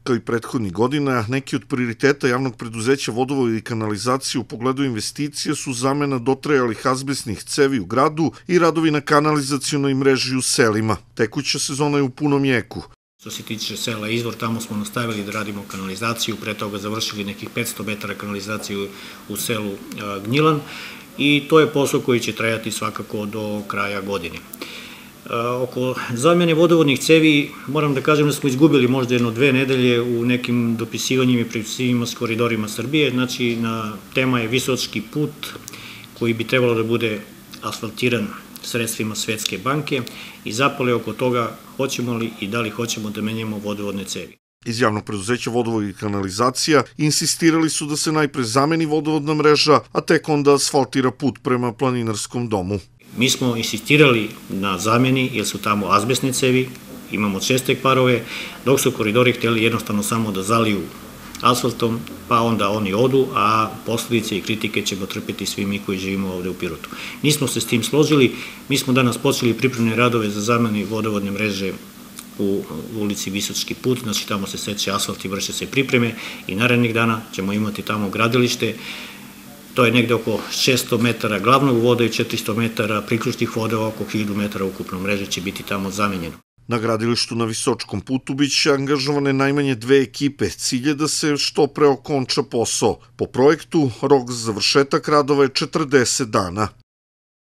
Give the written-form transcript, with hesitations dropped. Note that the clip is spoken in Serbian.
Kao i prethodnih godina, neki od prioriteta javnog preduzeća Vodovod i kanalizacije u pogledu investicije su zamena dotrajalih azbestnih cevi u gradu i radovi na kanalizacionoj mreži u selima. Tekuća sezona je u punom jeku. Što se tiče sela Izvor, tamo smo nastavili da radimo kanalizaciju, pre toga završili nekih 500 metara kanalizaciju u selu Gnjilan i to je posao koji će trajati svakako do kraja godine. Oko zamene vodovodnih cevi moram da kažem da smo izgubili možda 1-2 nedelje u nekim dopisivanjima i prepisivanjima s koridorima Srbije. Znači, tema je Visočki put koji bi trebalo da bude asfaltiran sredstvima Svetske banke i zapale oko toga hoćemo li i da li hoćemo da menjamo vodovodne cevi. Iz javnog preduzeća Vodovod i kanalizacija insistirali su da se najpre zameni vodovodna mreža, a tek onda asfaltira put prema planinarskom domu. Mi smo insistirali na zameni jer su tamo azbestne cevi, imamo česte kvarove, dok su koridori hteli jednostavno samo da zaliju asfaltom, pa onda oni odu, a posledice i kritike ćemo trpeti svi mi koji živimo ovde u Pirotu. Nismo se s tim složili, mi smo danas počeli pripremne radove za zamenu vodovodne mreže u ulici Visočki put, znači tamo se seče asfalt i vrše se pripreme i narednih dana ćemo imati tamo gradilište. To je negde oko 600 metara glavnog voda i 400 metara priključnih voda, oko 1000 metara ukupno mreže će biti tamo zamenjeno. Na gradilištu na Visočkom putu biće angažovane najmanje 2 ekipe. Cilj je da se što pre okonča posao. Po projektu, rok za završetak radova je 40 dana.